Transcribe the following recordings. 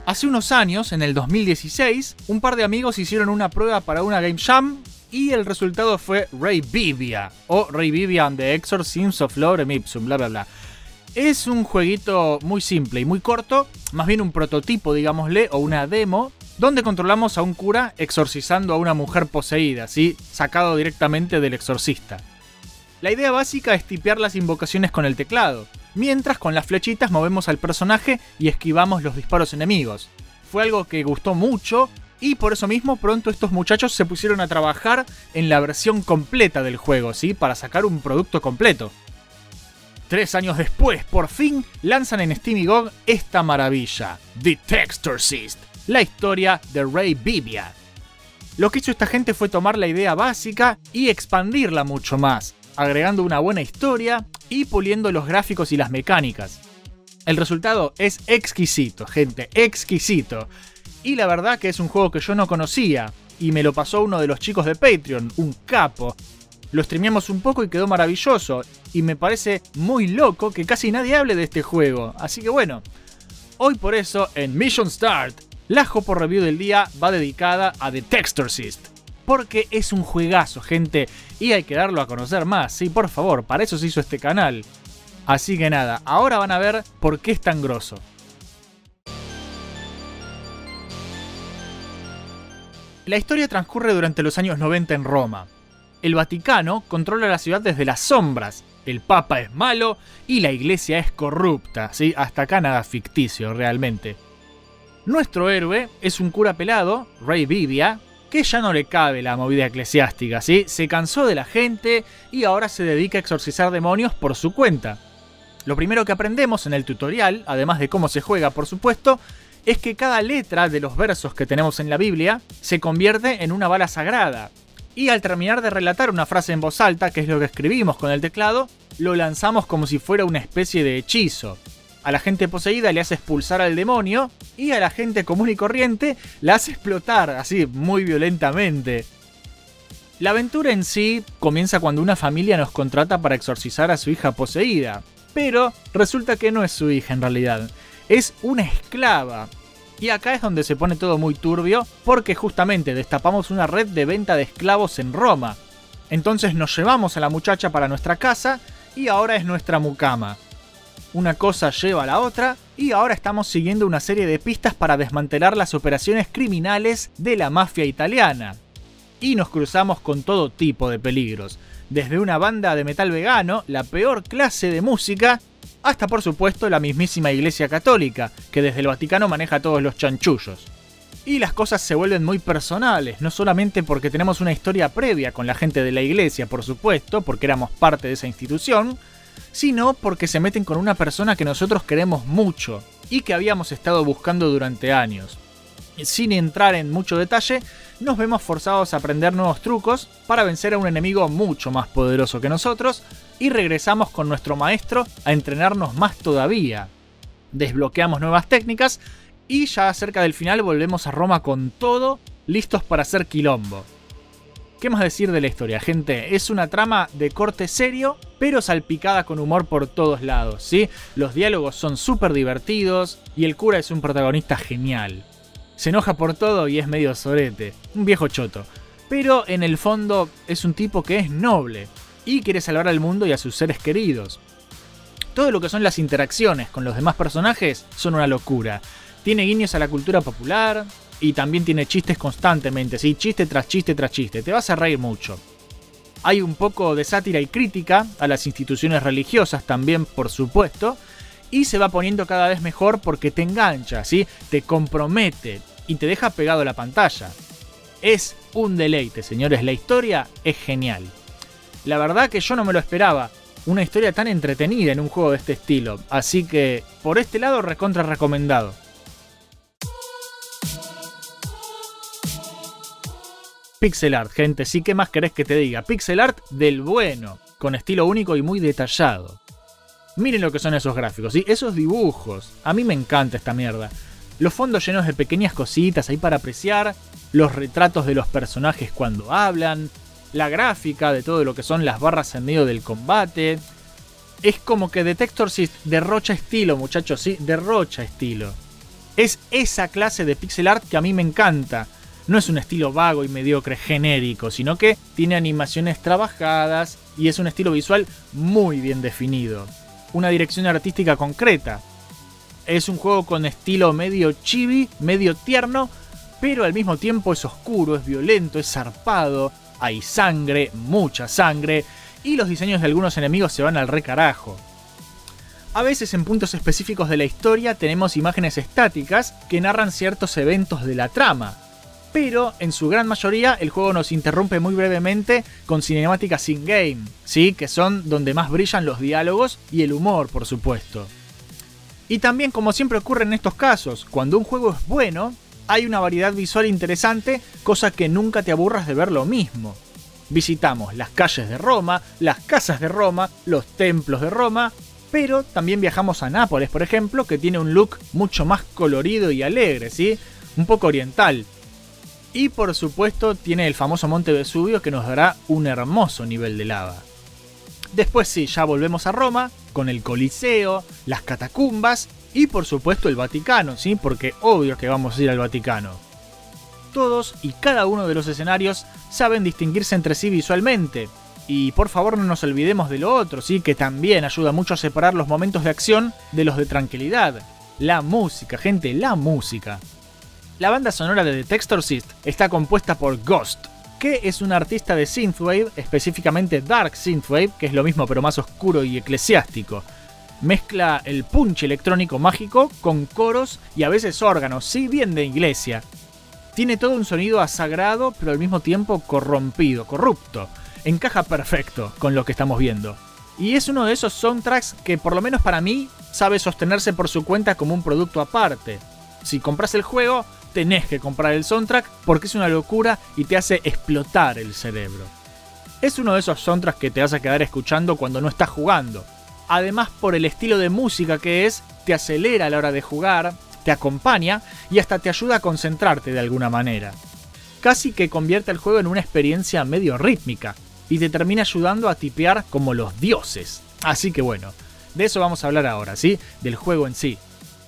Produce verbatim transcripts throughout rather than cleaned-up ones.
Hace unos años, en el dos mil dieciséis, un par de amigos hicieron una prueba para una Game Jam y el resultado fue Rayvivia, o Rayvivia and the Exorcism of Lorem Ipsum, bla bla bla. Es un jueguito muy simple y muy corto, más bien un prototipo, digámosle, o una demo, donde controlamos a un cura exorcizando a una mujer poseída, ¿sí? Sacado directamente del exorcista. La idea básica es tipear las invocaciones con el teclado, mientras con las flechitas movemos al personaje y esquivamos los disparos enemigos. Fue algo que gustó mucho y por eso mismo pronto estos muchachos se pusieron a trabajar en la versión completa del juego, ¿sí? Para sacar un producto completo. Tres años después, por fin, lanzan en Steam y G O G esta maravilla, The Textorcist, la historia de Rayvivia. Lo que hizo esta gente fue tomar la idea básica y expandirla mucho más, agregando una buena historia y puliendo los gráficos y las mecánicas. El resultado es exquisito, gente, exquisito. Y la verdad que es un juego que yo no conocía, y me lo pasó uno de los chicos de Patreon, un capo. Lo streameamos un poco y quedó maravilloso, y me parece muy loco que casi nadie hable de este juego. Así que bueno, hoy por eso en Mission Start, la Jopo Review del día va dedicada a The Textorcist. Porque es un juegazo, gente, y hay que darlo a conocer más, sí, por favor, para eso se hizo este canal. Así que nada, ahora van a ver por qué es tan grosso. La historia transcurre durante los años noventa en Roma. El Vaticano controla la ciudad desde las sombras, el Papa es malo y la iglesia es corrupta, ¿sí? Hasta acá nada ficticio, realmente. Nuestro héroe es un cura pelado, Rayvivia, que ya no le cabe la movida eclesiástica, ¿sí? Se cansó de la gente y ahora se dedica a exorcizar demonios por su cuenta. Lo primero que aprendemos en el tutorial, además de cómo se juega por supuesto, es que cada letra de los versos que tenemos en la Biblia se convierte en una bala sagrada. Y al terminar de relatar una frase en voz alta, que es lo que escribimos con el teclado, lo lanzamos como si fuera una especie de hechizo. A la gente poseída le hace expulsar al demonio y a la gente común y corriente la hace explotar, así, muy violentamente. La aventura en sí comienza cuando una familia nos contrata para exorcizar a su hija poseída, pero resulta que no es su hija en realidad, es una esclava. Y acá es donde se pone todo muy turbio, porque justamente destapamos una red de venta de esclavos en Roma. Entonces nos llevamos a la muchacha para nuestra casa y ahora es nuestra mucama. Una cosa lleva a la otra y ahora estamos siguiendo una serie de pistas para desmantelar las operaciones criminales de la mafia italiana. Y nos cruzamos con todo tipo de peligros, desde una banda de metal vegano, la peor clase de música, hasta por supuesto la mismísima Iglesia Católica, que desde el Vaticano maneja todos los chanchullos. Y las cosas se vuelven muy personales, no solamente porque tenemos una historia previa con la gente de la iglesia, por supuesto, porque éramos parte de esa institución, sino porque se meten con una persona que nosotros queremos mucho y que habíamos estado buscando durante años. Sin entrar en mucho detalle, nos vemos forzados a aprender nuevos trucos para vencer a un enemigo mucho más poderoso que nosotros y regresamos con nuestro maestro a entrenarnos más todavía. Desbloqueamos nuevas técnicas y ya cerca del final volvemos a Roma con todo, listos para hacer quilombo. ¿Qué más decir de la historia, gente? Es una trama de corte serio, pero salpicada con humor por todos lados, ¿sí? Los diálogos son súper divertidos y el cura es un protagonista genial. Se enoja por todo y es medio sorete, un viejo choto. Pero en el fondo es un tipo que es noble y quiere salvar al mundo y a sus seres queridos. Todo lo que son las interacciones con los demás personajes son una locura. Tiene guiños a la cultura popular y también tiene chistes constantemente, ¿sí? Chiste tras chiste tras chiste, te vas a reír mucho. Hay un poco de sátira y crítica a las instituciones religiosas también, por supuesto, y se va poniendo cada vez mejor porque te engancha, ¿sí? Te compromete y te deja pegado a la pantalla. Es un deleite, señores, la historia es genial. La verdad que yo no me lo esperaba, una historia tan entretenida en un juego de este estilo, así que por este lado recontra recomendado. Pixel art, gente, sí, ¿qué más querés que te diga? Pixel art del bueno, con estilo único y muy detallado. Miren lo que son esos gráficos, ¿sí? Esos dibujos. A mí me encanta esta mierda. Los fondos llenos de pequeñas cositas ahí para apreciar, los retratos de los personajes cuando hablan, la gráfica de todo lo que son las barras en medio del combate. Es como que The Textorcist derrocha estilo, muchachos, ¿sí? Derrocha estilo. Es esa clase de pixel art que a mí me encanta. No es un estilo vago y mediocre genérico, sino que tiene animaciones trabajadas y es un estilo visual muy bien definido. Una dirección artística concreta. Es un juego con estilo medio chibi, medio tierno, pero al mismo tiempo es oscuro, es violento, es zarpado, hay sangre, mucha sangre, y los diseños de algunos enemigos se van al re carajo. A veces en puntos específicos de la historia tenemos imágenes estáticas que narran ciertos eventos de la trama, pero en su gran mayoría el juego nos interrumpe muy brevemente con cinemáticas in-game, ¿sí? Que son donde más brillan los diálogos y el humor, por supuesto. Y también, como siempre ocurre en estos casos, cuando un juego es bueno, hay una variedad visual interesante, cosa que nunca te aburras de ver lo mismo. Visitamos las calles de Roma, las casas de Roma, los templos de Roma, pero también viajamos a Nápoles, por ejemplo, que tiene un look mucho más colorido y alegre, ¿sí? Un poco oriental. Y por supuesto tiene el famoso Monte Vesubio que nos dará un hermoso nivel de lava. Después sí, ya volvemos a Roma, con el Coliseo, las catacumbas y por supuesto el Vaticano, ¿sí? Porque obvio que vamos a ir al Vaticano. Todos y cada uno de los escenarios saben distinguirse entre sí visualmente. Y por favor no nos olvidemos de lo otro, ¿sí? Que también ayuda mucho a separar los momentos de acción de los de tranquilidad. La música, gente, la música. La banda sonora de The Textorcist está compuesta por Ghost, que es un artista de Synthwave, específicamente Dark Synthwave, que es lo mismo pero más oscuro y eclesiástico. Mezcla el punch electrónico mágico con coros y a veces órganos, sí, bien de iglesia. Tiene todo un sonido asagrado pero al mismo tiempo corrompido, corrupto. Encaja perfecto con lo que estamos viendo. Y es uno de esos soundtracks que por lo menos para mí sabe sostenerse por su cuenta como un producto aparte. Si compras el juego, tenés que comprar el soundtrack porque es una locura y te hace explotar el cerebro. Es uno de esos soundtracks que te vas a quedar escuchando cuando no estás jugando. Además, por el estilo de música que es, te acelera a la hora de jugar, te acompaña y hasta te ayuda a concentrarte de alguna manera. Casi que convierte el juego en una experiencia medio rítmica y te termina ayudando a tipear como los dioses. Así que bueno, de eso vamos a hablar ahora, ¿sí? Del juego en sí.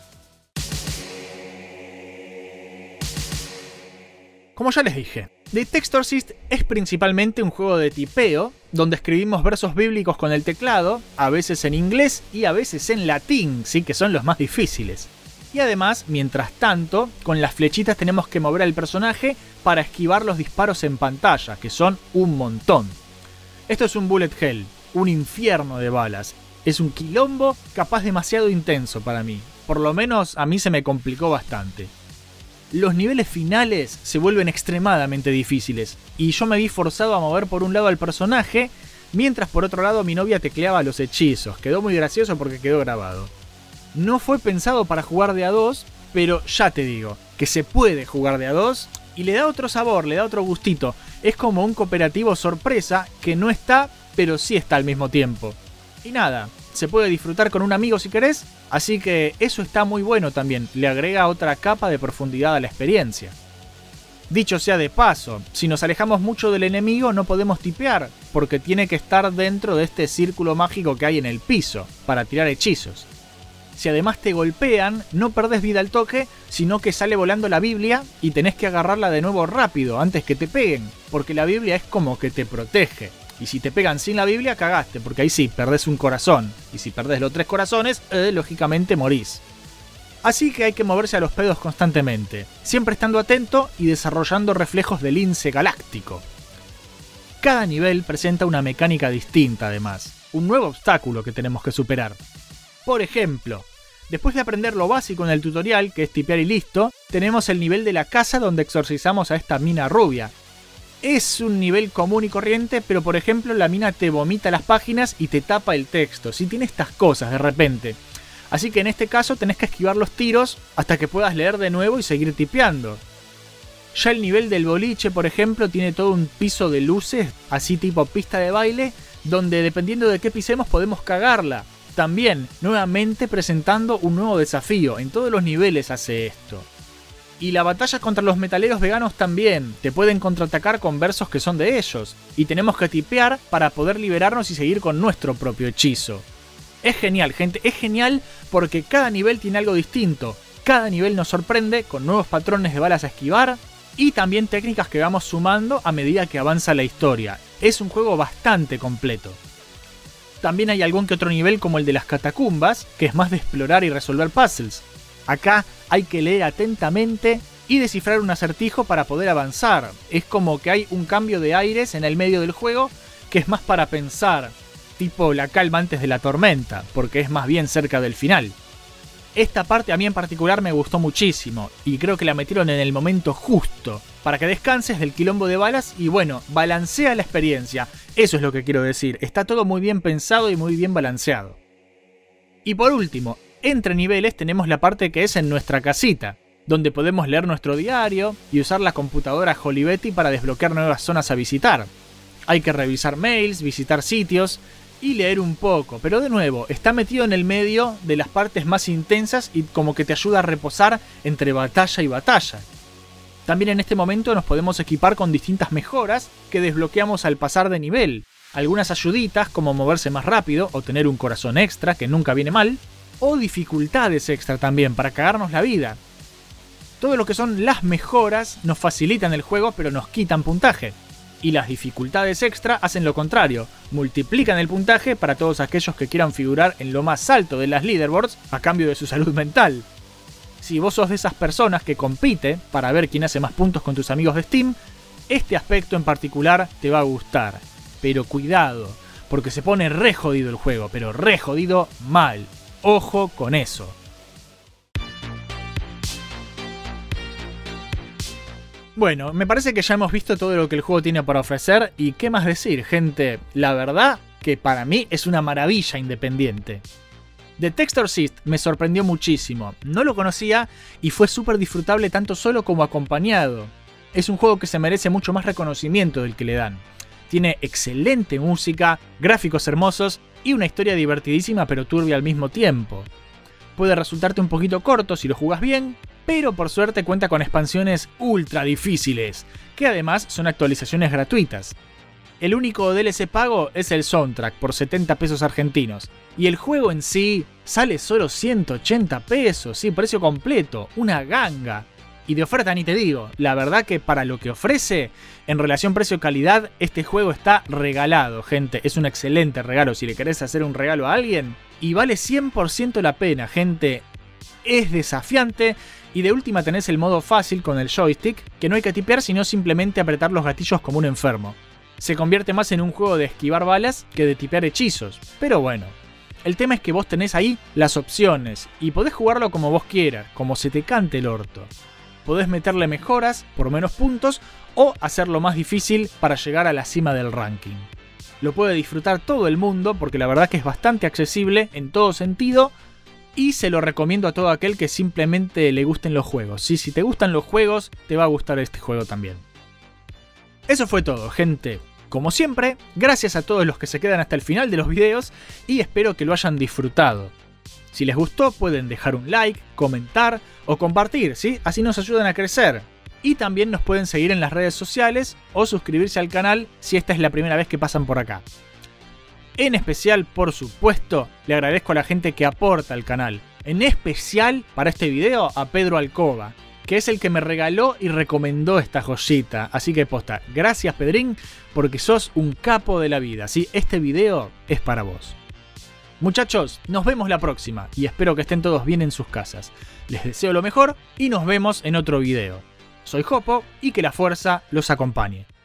Como ya les dije, The Textorcist es principalmente un juego de tipeo, donde escribimos versos bíblicos con el teclado, a veces en inglés y a veces en latín, ¿sí? Que son los más difíciles. Y además, mientras tanto, con las flechitas tenemos que mover al personaje para esquivar los disparos en pantalla, que son un montón. Esto es un bullet hell, un infierno de balas. Es un quilombo capaz demasiado intenso para mí. Por lo menos a mí se me complicó bastante. Los niveles finales se vuelven extremadamente difíciles, y yo me vi forzado a mover por un lado al personaje, mientras por otro lado mi novia tecleaba los hechizos. Quedó muy gracioso porque quedó grabado. No fue pensado para jugar de a dos, pero ya te digo, que se puede jugar de a dos, y le da otro sabor, le da otro gustito. Es como un cooperativo sorpresa que no está, pero sí está al mismo tiempo. Y nada, se puede disfrutar con un amigo si querés, así que eso está muy bueno también, le agrega otra capa de profundidad a la experiencia. Dicho sea de paso, si nos alejamos mucho del enemigo no podemos tipear, porque tiene que estar dentro de este círculo mágico que hay en el piso, para tirar hechizos. Si además te golpean, no perdés vida al toque, sino que sale volando la Biblia y tenés que agarrarla de nuevo rápido, antes que te peguen, porque la Biblia es como que te protege. Y si te pegan sin la Biblia, cagaste, porque ahí sí, perdés un corazón. Y si perdés los tres corazones, eh, lógicamente morís. Así que hay que moverse a los pedos constantemente, siempre estando atento y desarrollando reflejos de lince galáctico. Cada nivel presenta una mecánica distinta además, un nuevo obstáculo que tenemos que superar. Por ejemplo, después de aprender lo básico en el tutorial, que es tipear y listo, tenemos el nivel de la casa donde exorcizamos a esta mina rubia. Es un nivel común y corriente, pero por ejemplo la mina te vomita las páginas y te tapa el texto, si tiene estas cosas de repente. Así que en este caso tenés que esquivar los tiros hasta que puedas leer de nuevo y seguir tipeando. Ya el nivel del boliche, por ejemplo, tiene todo un piso de luces, así tipo pista de baile, donde dependiendo de qué pisemos podemos cagarla. También, nuevamente presentando un nuevo desafío, en todos los niveles hace esto. Y la batalla contra los metaleros veganos también, te pueden contraatacar con versos que son de ellos, y tenemos que tipear para poder liberarnos y seguir con nuestro propio hechizo. Es genial, gente, es genial porque cada nivel tiene algo distinto, Cada nivel nos sorprende con nuevos patrones de balas a esquivar y también técnicas que vamos sumando a medida que avanza la historia. Es un juego bastante completo. También hay algún que otro nivel como el de las catacumbas, que es más de explorar y resolver puzzles. Acá hay que leer atentamente y descifrar un acertijo para poder avanzar. Es como que hay un cambio de aires en el medio del juego que es más para pensar, tipo la calma antes de la tormenta, porque es más bien cerca del final. Esta parte a mí en particular me gustó muchísimo y creo que la metieron en el momento justo para que descanses del quilombo de balas y bueno, balancea la experiencia. Eso es lo que quiero decir, está todo muy bien pensado y muy bien balanceado. Y por último, entre niveles tenemos la parte que es en nuestra casita, donde podemos leer nuestro diario y usar la computadora Holly Betty para desbloquear nuevas zonas a visitar. Hay que revisar mails, visitar sitios y leer un poco, pero de nuevo, está metido en el medio de las partes más intensas y como que te ayuda a reposar entre batalla y batalla. También en este momento nos podemos equipar con distintas mejoras que desbloqueamos al pasar de nivel. Algunas ayuditas como moverse más rápido o tener un corazón extra, que nunca viene mal, o dificultades extra también para cagarnos la vida. Todo lo que son las mejoras nos facilitan el juego pero nos quitan puntaje. Y las dificultades extra hacen lo contrario, multiplican el puntaje para todos aquellos que quieran figurar en lo más alto de las leaderboards a cambio de su salud mental. Si vos sos de esas personas que compite para ver quién hace más puntos con tus amigos de Steam, este aspecto en particular te va a gustar. Pero cuidado, porque se pone re jodido el juego, pero re jodido mal. Ojo con eso. Bueno, me parece que ya hemos visto todo lo que el juego tiene para ofrecer y qué más decir, gente. La verdad que para mí es una maravilla independiente. The Texture System me sorprendió muchísimo, no lo conocía y fue súper disfrutable tanto solo como acompañado. Es un juego que se merece mucho más reconocimiento del que le dan. Tiene excelente música, gráficos hermosos y una historia divertidísima pero turbia al mismo tiempo. Puede resultarte un poquito corto si lo jugás bien, pero por suerte cuenta con expansiones ultra difíciles, que además son actualizaciones gratuitas. El único D L C pago es el soundtrack por setenta pesos argentinos, y el juego en sí sale solo ciento ochenta pesos, sí, precio completo, una ganga. Y de oferta ni te digo, la verdad que para lo que ofrece, en relación precio-calidad, este juego está regalado, gente. Es un excelente regalo si le querés hacer un regalo a alguien, y vale cien por ciento la pena, gente. Es desafiante, y de última tenés el modo fácil con el joystick, que no hay que tipear sino simplemente apretar los gatillos como un enfermo. Se convierte más en un juego de esquivar balas que de tipear hechizos, pero bueno. El tema es que vos tenés ahí las opciones, y podés jugarlo como vos quieras, como se te cante el orto. Podés meterle mejoras por menos puntos, o hacerlo más difícil para llegar a la cima del ranking. Lo puede disfrutar todo el mundo, porque la verdad que es bastante accesible en todo sentido, y se lo recomiendo a todo aquel que simplemente le gusten los juegos. Sí, si te gustan los juegos, te va a gustar este juego también. Eso fue todo, gente. Como siempre, gracias a todos los que se quedan hasta el final de los videos y espero que lo hayan disfrutado. Si les gustó, pueden dejar un like, comentar o compartir, ¿sí? Así nos ayudan a crecer. Y también nos pueden seguir en las redes sociales o suscribirse al canal si esta es la primera vez que pasan por acá. En especial, por supuesto, le agradezco a la gente que aporta al canal. En especial, para este video, a Pedro Alcoba, que es el que me regaló y recomendó esta joyita. Así que posta, gracias Pedrín, porque sos un capo de la vida. ¿Sí? Este video es para vos. Muchachos, nos vemos la próxima y espero que estén todos bien en sus casas. Les deseo lo mejor y nos vemos en otro video. Soy Jopo y que la fuerza los acompañe.